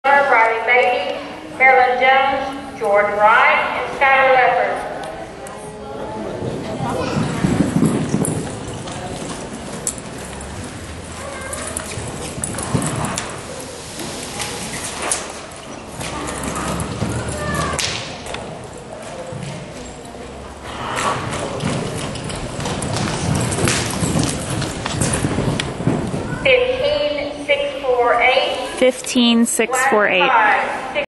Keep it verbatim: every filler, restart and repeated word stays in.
Riley Beatty, Carolyn Jones, Jordan Wright, and Skylar Leopard. Fifteen six four eight. Fifteen six four eight.